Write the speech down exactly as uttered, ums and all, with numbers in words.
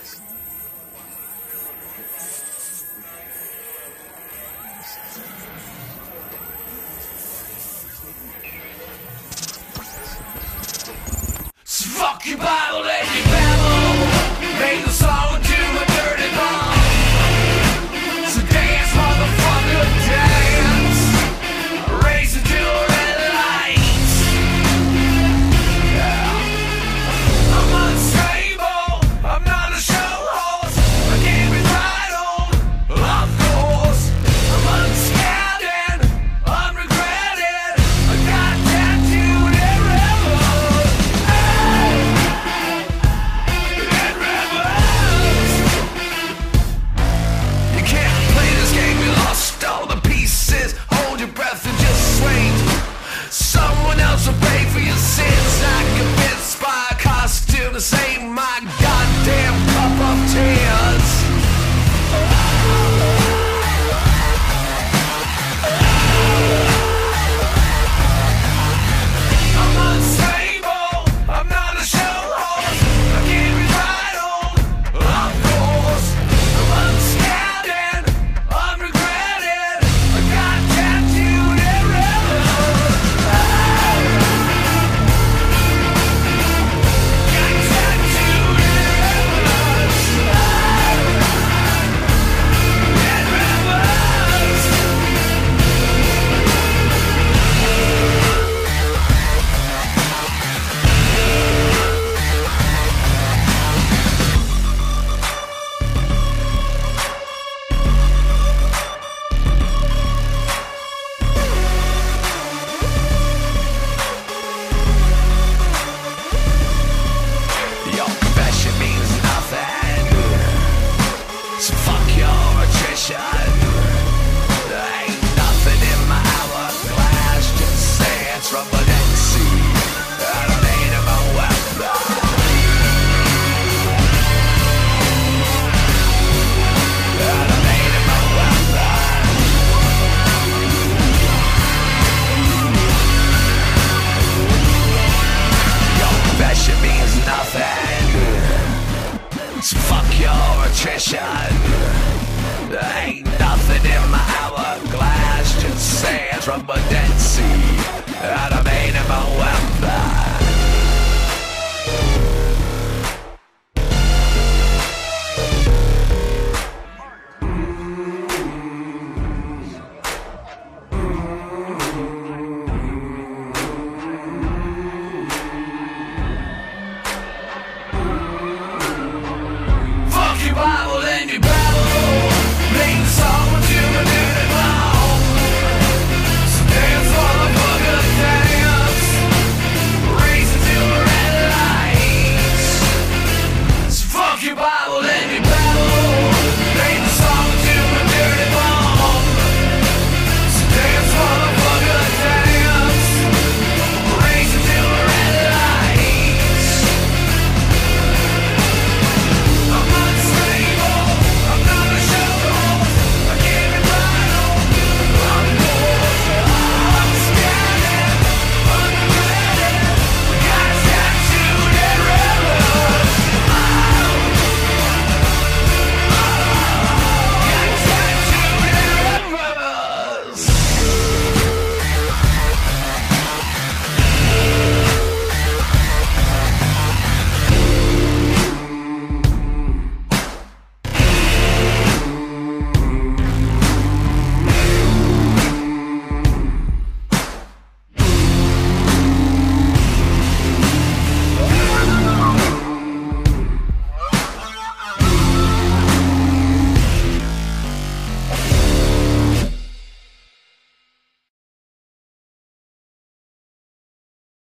Fuck your Bible and your Bible. Made the song to a dirty bomb. So dance, motherfucker, dance. Race it to a red light. Yeah. I'm unstable. I'm not a show horse. I can't be titled. Of course, I'm unscared and unregretted. I got tattooed and rebel. You can't play this game, you lost all the pieces. Hold your breath and just wait. Someone else will pay for your sins. I convinced by a costume to save my goddamn cup of tears. I'm unstable, I'm not a show horse. I can't be titled, of course. I'm unscared and unregretted. I got tattooed and rebel. Got tattooed and rebels. And rebels. Your confession means nothing. So fuck your attrition. There ain't nothing in my hourglass, just sands from the Dead Sea. I don't need a weapon. I don't need a weapon. Your confession means nothing. So fuck your attrition. There ain't nothing in my hourglass, just sands from the